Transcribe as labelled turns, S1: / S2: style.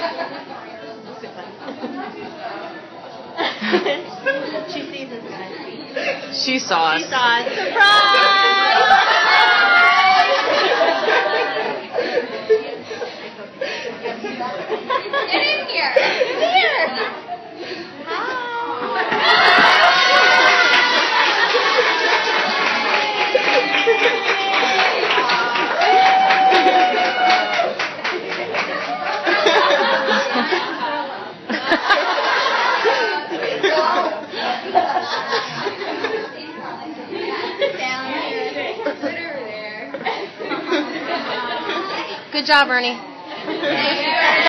S1: She sees us, guys.
S2: She saw us.
S1: She saw us. Surprise!
S3: Get in here. Get here.
S2: Good job, Ernie.